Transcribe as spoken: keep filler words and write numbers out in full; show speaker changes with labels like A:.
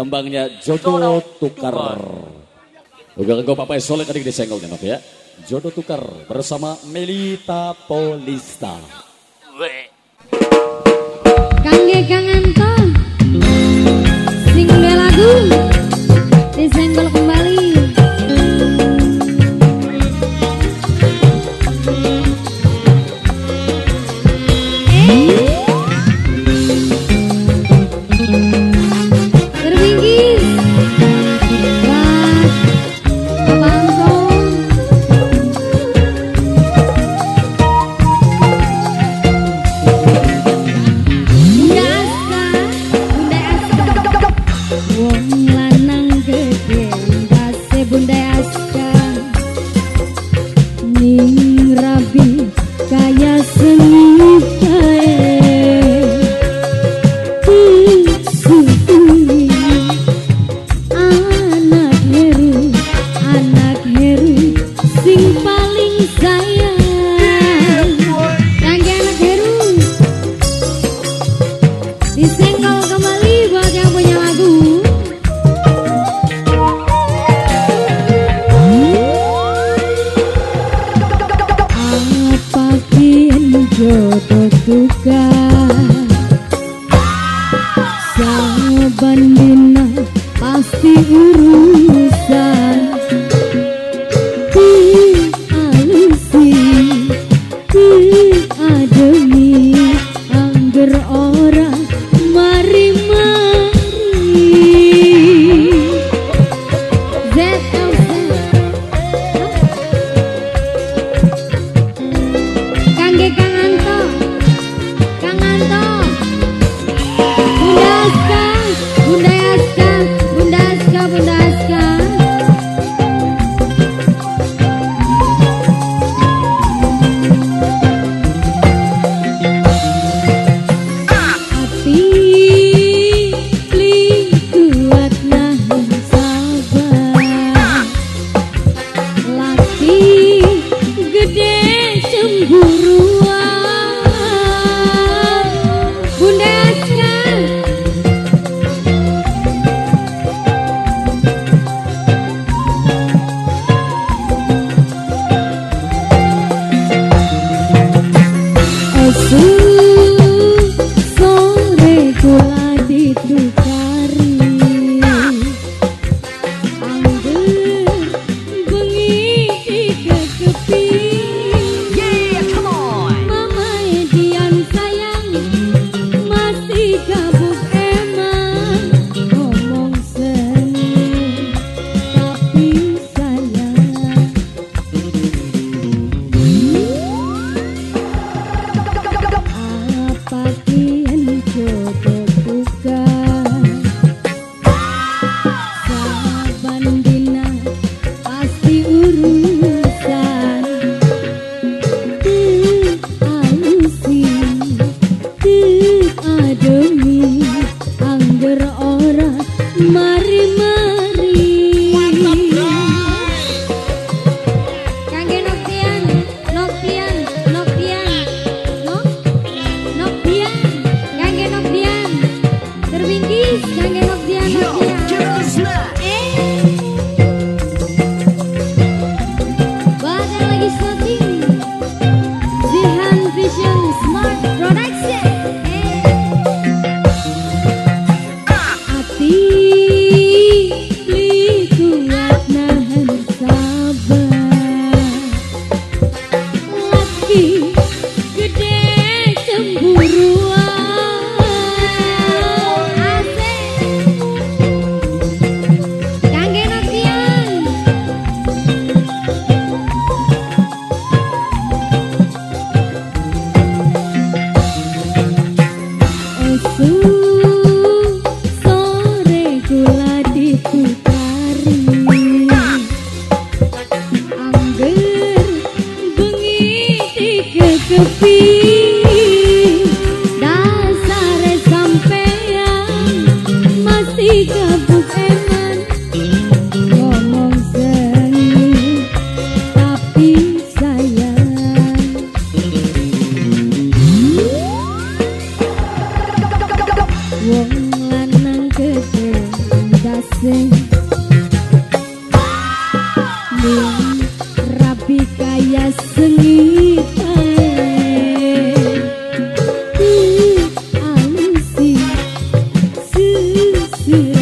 A: Tembangnya Jodoh Tukar. Uga engkau Papa Soleh tadi disenggol Nop ya. Jodoh Tukar bersama Melita Polista.
B: Kangge Kang Anto sing lagu disenggol kembali. Jodoh tukar saban dina pasti urusan di alusi di ademi angger ora mari-mari Z L Z Kangge Kang sore kula ditukari angger bengi dikekepi yeah come on mama Edian sayang masih gabuk emang ngomong seni tapi sayang Pakian jodoh tukar saban dina pasti urusan di alusi di ademi angger ora mari-mari Kangge Noktian Noktian Noktian Nok Kangge Nokdian terbingkis Kangge Nokdian Nokdian eh bakal lagi syuting Zihan Vision Smart Production eh hati li kuat nahan sabar lagi gede cemburuan sore kula ditukari angger bengi dikekepi dasare sampean masih gabuk eman ngomong seni tapi sayang wong lanang gede sing ning rapi kaya sengita alusi susu